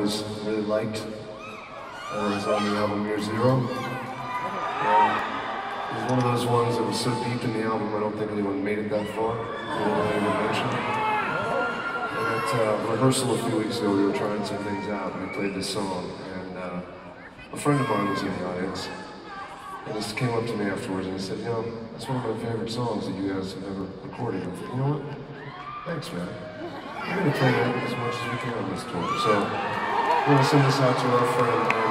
always really liked. It was on the album Year Zero. It was one of those ones that was so deep in the album, I don't think anyone made it that far. Anyone mentioned it. And at rehearsal a few weeks ago, we were trying some things out, and we played this song. And a friend of mine was in the audience, and he came up to me afterwards and he said, you know, that's one of my favorite songs that you guys have ever recorded. I said, you know what? Thanks, man. We're going to play that as much as we can on this tour. So we're going to send this out to our friend.